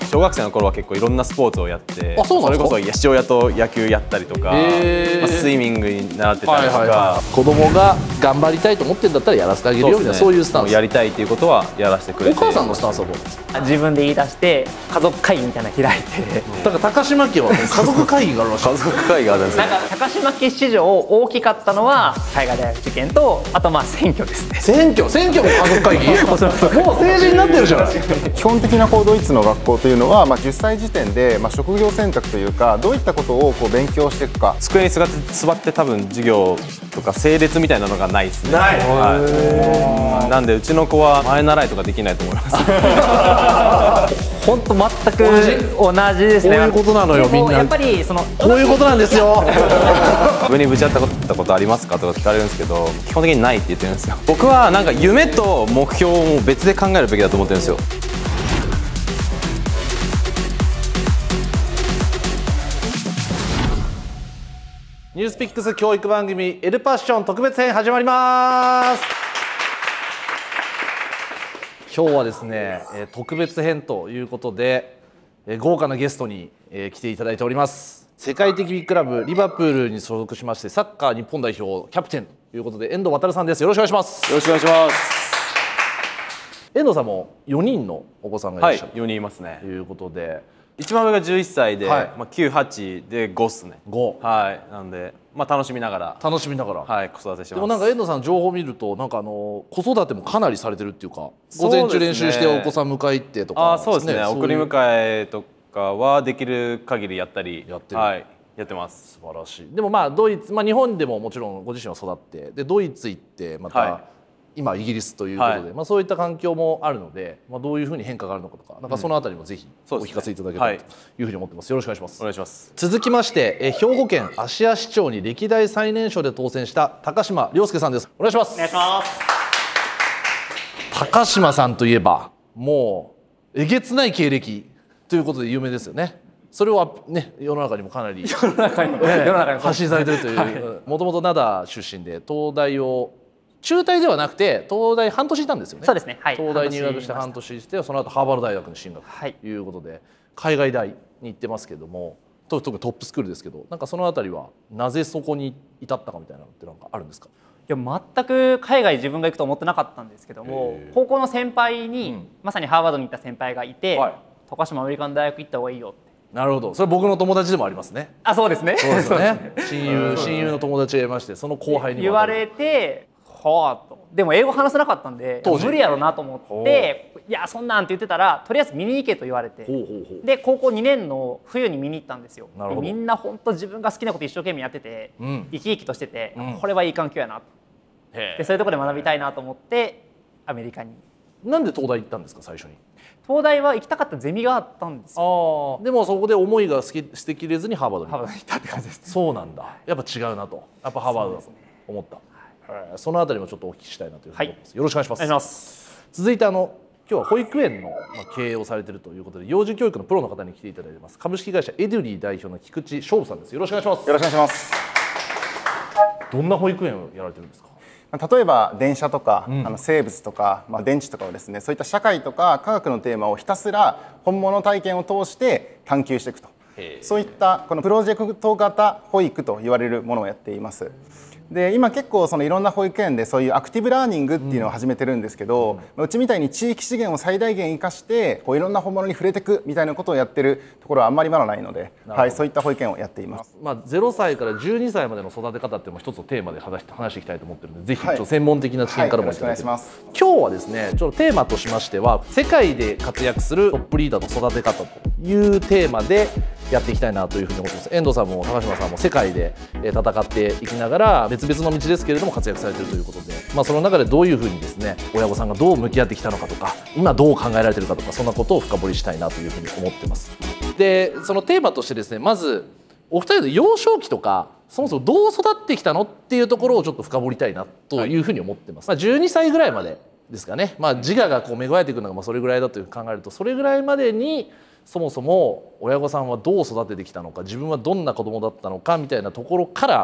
小学生の頃は結構いろんなスポーツをやって、それこそ父親と野球やったりとか、スイミングに習ってたりとか、 子供が頑張りたいと思ってるんだったらやらせてあげるよみたいな、そういうスタンス。 やりたいっていうことはやらせてくれて。 お母さんのスタンスはどうですか？ 自分で言い出して家族会議みたいなの開いて、 だから高島家は家族会議があるらしい。 家族会議があるんですよ。 なんか高島家史上大きかったのは海外大学受験と、あとまあ選挙ですね。 選挙も家族会議もう成人になってるじゃない。 基本的なドイツの学校というのは、10歳時点で職業選択というか、どういったことを勉強していくか。 机に座って多分授業とか整列みたいなのがないですね。 ない。 なんでうちの子は前習いとかできないと思います。 本当全く同じですね。 こういうことなのよ、みんな。 やっぱりこういうことなんですよ。 上にぶち当たったことありますかとか聞かれるんですけど、基本的にないって言ってるんですよ。僕はなんか夢と目標を別で考えるべきだと思ってるんですよ。 ニュースピックス教育番組エルパッション特別編始まります。今日はですね、特別編ということで、豪華なゲストに来ていただいております。世界的ビッグクラブリバプールに所属しまして、サッカー日本代表キャプテンということで遠藤航さんです。よろしくお願いします。 よろしくお願いします。 遠藤さんも4人のお子さんがいらっしゃる、 4人いますね。 ということで、 一番上が11歳で、 はい 9、8で5っすね。 5。 はい。なんで、楽しみながら。 楽しみながら。 はい、子育てしてます。 でもなんか遠藤さん情報を見ると、なんか子育てもかなりされてるっていうか、午前中練習してお子さん迎え行ってとか。 そうですね。送り迎えとかはできる限りやったり。 やってる。 はい。やってます。 素晴らしい。でもドイツ、日本でももちろんご自身は育って、でドイツ行ってまた、今イギリスということで、そういった環境もあるので、どういうふうに変化があるのかとか、なんかそのあたりもぜひお聞かせいただけたらというふうに思ってます。よろしくお願いします。 お願いします。 続きまして、兵庫県芦屋市長に歴代最年少で当選した高島亮介さんです。お願いします。 お願いします。 高島さんといえばもうえげつない経歴ということで有名ですよね。それはね、世の中にもかなり世の中に発信されてるという、もともと灘出身で東大を中退ではなくて東大半年いたんですよね。 そうですね。はい。 東大入学して半年して、その後ハーバード大学に進学ということで、海外大に行ってますけども、特にトップスクールですけど、なんかそのあたりはなぜそこに至ったかみたいなのってなんかあるんですか？ いや全く海外自分が行くと思ってなかったんですけども、高校の先輩に、まさにハーバードに行った先輩がいて、高島アメリカの大学行った方がいいよって。 なるほど。それ僕の友達でもありますね。 あ、そうですね。 そうですね。親友の友達がいまして、その後輩に言われて、はあと。でも英語話せなかったんで無理やろなと思って、いやそんなんって言ってたら、とりあえず見に行けと言われて、で高校2年の冬に見に行ったんですよ。みんな本当自分が好きなこと一生懸命やってて、生き生きとしてて、これはいい環境やなと。でそういうところで学びたいなと思ってアメリカに。 なんで東大行ったんですか？最初に。 東大は行きたかったゼミがあったんですよ。 でもそこで思いが捨てきれずにハーバードに行ったって感じです。 そうなんだ。やっぱ違うなと。やっぱハーバードだと思った。そのあたりもちょっとお聞きしたいなというふうに思います。よろしくお願いします。 お願いします。 続いて今日は保育園の経営をされているということで、幼児教育のプロの方に来ていただいてます。株式会社エデュリー代表の菊池翔さんです。よろしくお願いします。 よろしくお願いします。 どんな保育園をやられてるんですか？ 例えば電車とか、生物とか、電池とかをですね、そういった社会とか科学のテーマをひたすら本物体験を通して探求していくと、そういったこのプロジェクト型保育と言われるものをやっています。で今結構いろんな保育園でそういうアクティブラーニングっていうのを始めてるんですけど、うちみたいに地域資源を最大限生かしていろんな本物に触れていくみたいなことをやってるところはあんまりまだないので、そういった保育園をやっています。 0歳から12歳までの育て方っていうのも一つのテーマで話していきたいと思ってるので、ぜひちょっと専門的な視点からもお願いします。今日はですね、ちょっとテーマとしましては、世界で活躍するトップリーダーの育て方というテーマでやっていきたいなというふうに思ってます。遠藤さんも高島さんも世界で戦っていきながら別々の道ですけれども活躍されているということで、その中でどういうふうにですね、親御さんがどう向き合ってきたのかとか、今どう考えられているかとか、そんなことを深掘りしたいなというふうに思ってます。でそのテーマとしてですね、まずお二人の幼少期とかそもそもどう育ってきたのっていうところをちょっと深掘りたいなというふうに思ってます。12歳ぐらいまでですかね。自我が芽生えていくのがそれぐらいだという考えると、それぐらいまでにそもそも親御さんはどう育ててきたのか、自分はどんな子供だったのかみたいなところから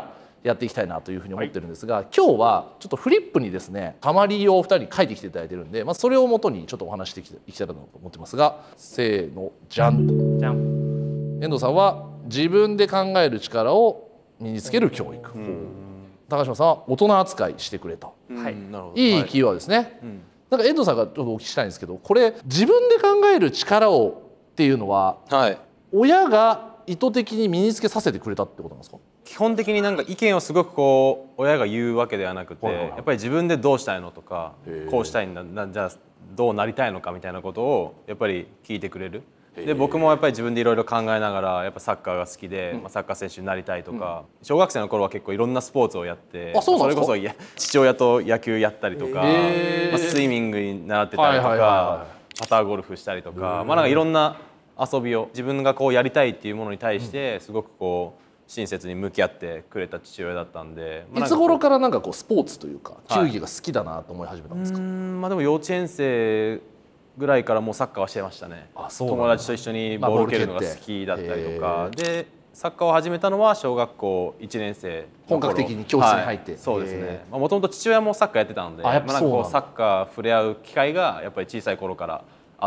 やっていきたいなというふうに思ってるんですが、今日はちょっとフリップにですねたまりをお二人に書いてきていただいてるんで、それをもとにちょっとお話していきたいなと思ってますが、せーのじゃん。 じゃん。 遠藤さんは自分で考える力を身につける教育、高島さんは大人扱いしてくれと、いいキーワードですね。なんか遠藤さんがちょっとお聞きしたいんですけど、これ自分で考える力をっていうのは、親が意図的に身につけさせてくれたってことなんですか？ 基本的になんか意見をすごくこう親が言うわけではなくて、やっぱり自分でどうしたいのとか、こうしたいんだ、じゃあどうなりたいのかみたいなことをやっぱり聞いてくれる。で僕もやっぱり自分でいろいろ考えながらやっぱサッカーが好きで、サッカー選手になりたいとか、小学生の頃は結構いろんなスポーツをやって、それこそ父親と野球やったりとか、スイミングに習ってたりとか、パターゴルフしたりとか、なんかいろんな遊びを自分がこうやりたいっていうものに対してすごくこう親切に向き合ってくれた父親だったんで、 いつ頃からなんかこうスポーツというか球技が好きだなと思い始めたんですか？ でも幼稚園生ぐらいからもうサッカーはしてましたね。友達と一緒にボール蹴るのが好きだったりとかで、サッカーを始めたのは小学校1年生本格的に教室に入って、 そうですね。もともと父親もサッカーやってたので、なんかこうサッカー触れ合う機会がやっぱり小さい頃からあって、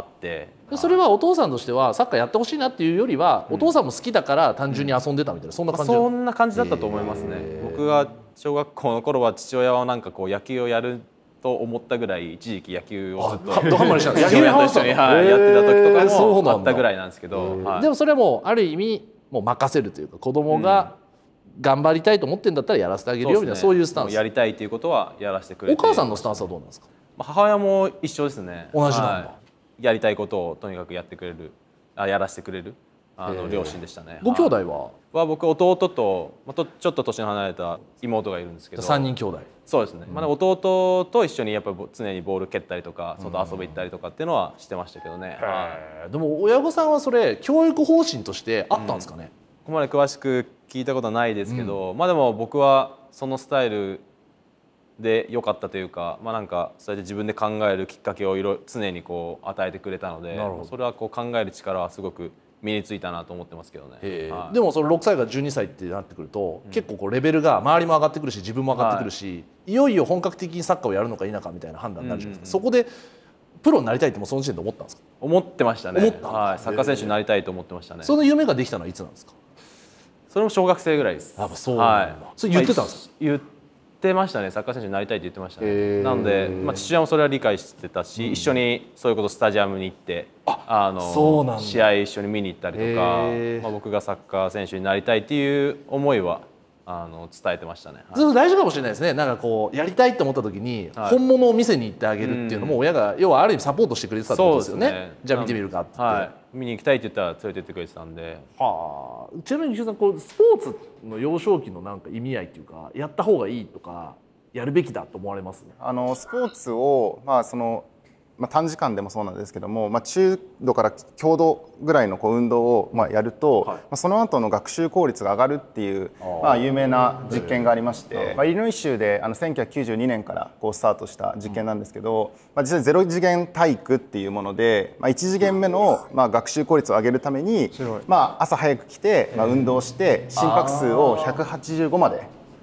それはお父さんとしてはサッカーやってほしいなっていうよりは、お父さんも好きだから単純に遊んでたみたいな、そんな感じ。 そんな感じだったと思いますね。僕が小学校の頃は父親はなんかこう野球をやると思ったぐらい一時期野球をずっとドハマりした野球と一緒にやってた時とかもあったぐらいなんですけど、 でもそれはもうある意味もう任せるというか、子供が頑張りたいと思ってんだったらやらせてあげるよみたいな、そういうスタンス。 やりたいということはやらせてくれて。 お母さんのスタンスはどうなんですか？ 母親も一緒ですね。 同じなんだ。 やりたいことをとにかくやってくれる、やらせてくれる両親でしたね。 ご兄弟は？ 僕弟とちょっと年の離れた妹がいるんですけど、 3人兄弟。 そうですね。弟と一緒にやっぱ常にボール蹴ったりとか外遊び行ったりとかっていうのはしてましたけどね。 でも親御さんはそれ教育方針としてあったんですかね？ ここまで詳しく聞いたことはないですけど、でも僕はそのスタイルで良かったというか、なんかそうやって自分で考えるきっかけを常にこう与えてくれたので、それはこう考える力はすごく身についたなと思ってますけどね。 でもその6歳から12歳ってなってくると、結構こうレベルが周りも上がってくるし自分も上がってくるし、いよいよ本格的にサッカーをやるのか否かみたいな判断になるじゃないですか。そこでプロになりたいってもその時点で思ったんですか？ 思ってましたね。サッカー選手になりたいと思ってましたね。 その夢ができたのはいつなんですか？ それも小学生ぐらいです。 やっぱそうなんだ。それ言ってたんですか？ 言ってましたね。サッカー選手になりたいって言ってましたね。なので、父親もそれは理解してたし、一緒にそういうことスタジアムに行って試合一緒に見に行ったりとか、僕がサッカー選手になりたいっていう思いは伝えてましたね。 大事かもしれないですね。なんかこうやりたいと思った時に本物を見せに行ってあげるっていうのも親が要はある意味サポートしてくれてたってことですよね。じゃあ見てみるかって言って。 見に行きたいって言ったら連れてってくれてたんで。 ちなみに石井さん、こうスポーツの幼少期のなんか意味合いっていうか、やった方がいいとかやるべきだと思われますね？ スポーツを短時間でもそうなんですけども、中度から強度ぐらいの運動をやると、その後の学習効率が上がるっていう有名な実験がありまして、イリノイ州で1992年からスタートした実験なんですけど、実際0次元体育っていうもので、1次元目の学習効率を上げるために、朝早く来て運動して心拍数を185まで。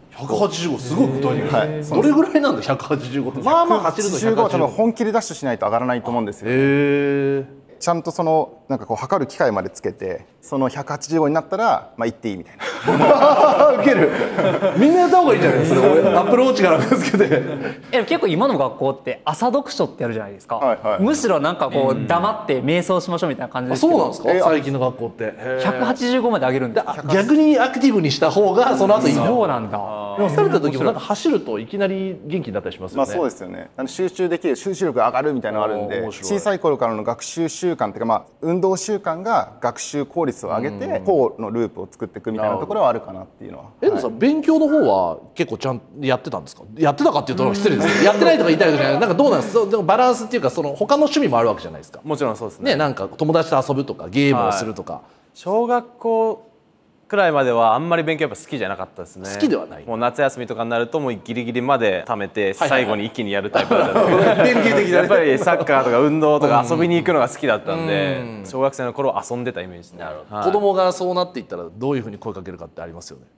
185すごい具体的ですね。どれぐらいなんだ185って。走ると 185は多分本気でダッシュしないと上がらないと思うんですよ。ちゃんとなんか測る機械までつけて、その185になったら行っていいみたいな。 ウケる。みんなやった方がいいじゃないですか。アップルウォッチからつけて。 結構今の学校って朝読書ってやるじゃないですか。むしろなんか黙って瞑想しましょうみたいな感じですけど。 そうなんですか？最近の学校って。 185まで上げるんですか？ 逆にアクティブにした方がその後いい。 そうなんだ。 でもされた時もなんか走るといきなり元気になったりしますよね。 そうですよね。集中できる、集中力が上がるみたいなのがあるんで、小さい頃からの学習習慣っていうか、運動習慣が学習効率を上げてこうのループを作っていくみたいなところはあるかなっていうのは。 遠藤さん、勉強の方は結構ちゃんとやってたんですか？やってたかっていうと失礼ですね。やってないとか言いたいわけじゃない。なんかどうなんですか？でもバランスっていうか、他の趣味もあるわけじゃないですか。 もちろんそうですね。 なんか友達と遊ぶとかゲームをするとか。 小学校くらいまではあんまり勉強やっぱ好きじゃなかったですね。 好きではない。 もう夏休みとかになるともうギリギリまで貯めて最後に一気にやるタイプだったんで、やっぱりサッカーとか運動とか遊びに行くのが好きだったんで、小学生の頃遊んでたイメージですね。 子供がそうなっていったらどういうふうに声かけるかってありますよね。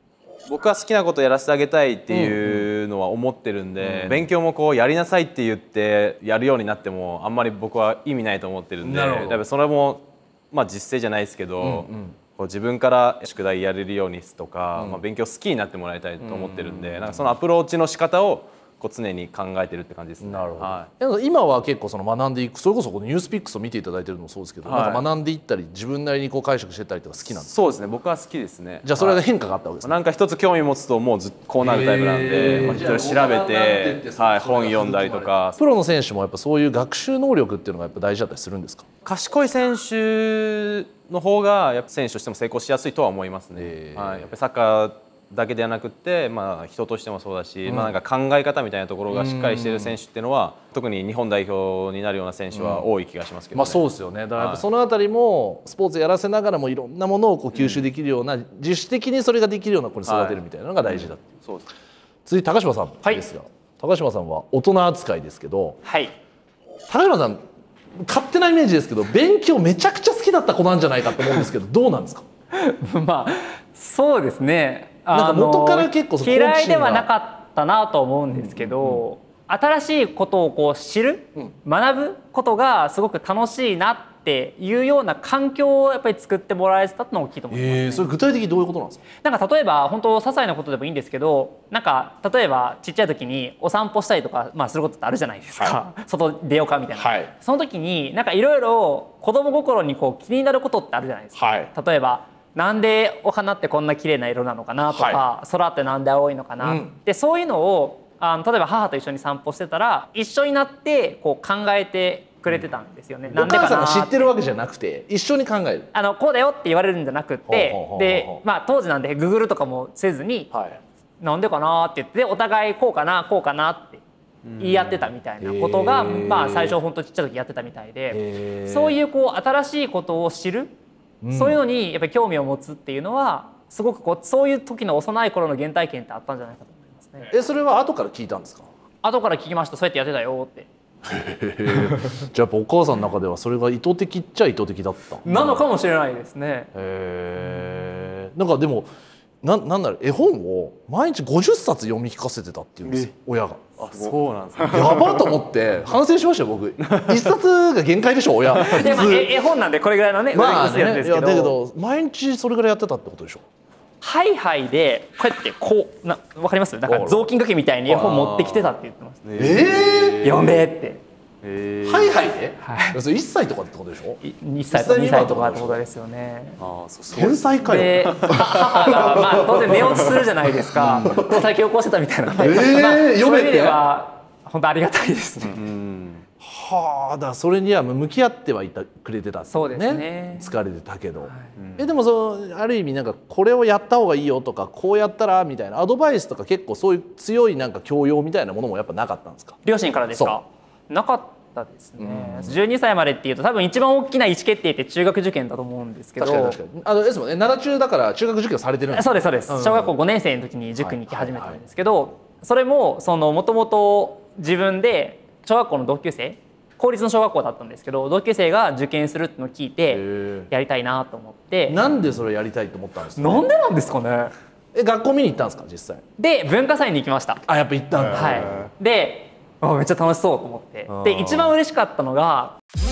僕は好きなことやらせてあげたいっていうのは思ってるんで、勉強もこうやりなさいって言ってやるようになってもあんまり僕は意味ないと思ってるんで、多分それもまあ実践じゃないですけど、こう自分から宿題やれるようにとか、まあ勉強好きになってもらいたいと思ってるんで、なんかそのアプローチの仕方をこう常に考えてるって感じですね。 なるほど。今は結構その学んでいく、それこそこのニュースピックスを見ていただいてるのもそうですけど、なんか学んでいったり自分なりにこう解釈していったりとか好きなんですか？ そうですね。僕は好きですね。 じゃあそれで変化があったわけですね。 なんか一つ興味持つともうずっとこうなるタイプなんで、まあ、いろいろ調べて、はい、本読んだりとか。 プロの選手もやっぱそういう学習能力っていうのがやっぱ大事だったりするんですか？ 賢い選手の方がやっぱ選手としても成功しやすいとは思いますね。はい、やっぱりサッカーだけではなくて、まあ、人としてもそうだし、まあ、なんか考え方みたいなところがしっかりしている選手っていうのは特に日本代表になるような選手は多い気がしますけどね。 まあそうですよね。だからやっぱそのあたりもスポーツやらせながらもいろんなものをこう吸収できるような、自主的にそれができるような子に育てるみたいなのが大事だっていう。 そうです。 次高島さんですが、高島さんは大人扱いですけど、高島さん勝手なイメージですけど勉強めちゃくちゃ好きだった子なんじゃないかと思うんですけどどうなんですか？ まあそうですね。 なんか元から結構嫌いではなかったなと思うんですけど、新しいことをこう知る、学ぶことがすごく楽しいなっていうような環境をやっぱり作ってもらえてたのが大きいと思いますね。 それ具体的にどういうことなんですか？ なんか例えば本当些細なことでもいいんですけど、なんか例えばちっちゃい時にお散歩したりとか、まあ、することってあるじゃないですか、外出ようかみたいな、その時になんかいろいろ子供心にこう気になることってあるじゃないですか。例えばなんでお花ってこんな綺麗な色なのかなとか、空ってなんで青いのかな、でそういうのを例えば母と一緒に散歩してたら一緒になってこう考えてくれてたんですよね。 お母さんが知ってるわけじゃなくて一緒に考える。 こうだよって言われるんじゃなくってで、まあ、当時なんでグーグルとかもせずに、なんでかなって言ってお互いこうかなこうかなって言い合ってたみたいなことが、まあ、最初本当ちっちゃい時やってたみたいで、そういうこう新しいことを知る、そういうのにやっぱり興味を持つっていうのはすごくこうそういう時の幼い頃の原体験ってあったんじゃないかと思いますね。 それは後から聞いたんですか？ 後から聞きました。そうやってやってたよって。 じゃあやっぱお母さんの中ではそれが意図的っちゃ意図的だったなのかもしれないですね。 なんかでもなんだろう、絵本を毎日50冊読み聞かせてたっていうんですよ、親が。 あ、そうなんですか。 やばと思って反省しましたよ僕。1冊が限界でしょ親。 でまあ絵本なんでこれぐらいのね、 まあね、だけど毎日それぐらいやってたってことでしょ。 ハイハイでこうやってこうわかります？なんか雑巾掛けみたいに絵本持ってきてたって言ってます。読んでって。 ハイハイで？1歳とかってことでしょ ？1歳とか2歳とかってことですよね。 天才かよ。 で母がまあ当然寝落ちするじゃないですか。最近起こしてたみたいなので、そういう意味では本当ありがたいですね。 はあ、だからそれには向き合ってはいてくれてたんですね。 そうですね。 疲れてたけど、でもある意味なんかこれをやった方がいいよとかこうやったらみたいなアドバイスとか結構そういう強いなんか教養みたいなものもやっぱなかったんですか？ 両親からですか？なかったですね。12歳までっていうと多分一番大きな意思決定って中学受験だと思うんですけど。 確かにですもんね。奈良中だから中学受験されてるんです。 そうですそうです。小学校5年生の時に塾に行き始めたんですけど、それももともと自分で小学校の同級生、公立の小学校だったんですけど同級生が受験するってのを聞いてやりたいなと思って。 なんでそれやりたいと思ったんですか？ なんでなんですかね。 学校見に行ったんですか実際？ で文化祭に行きました。 あ、やっぱ行ったんだ。 はい。でめっちゃ楽しそうと思って。で一番嬉しかったのが